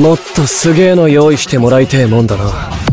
もっとすげえの用意してもらいてえもんだな。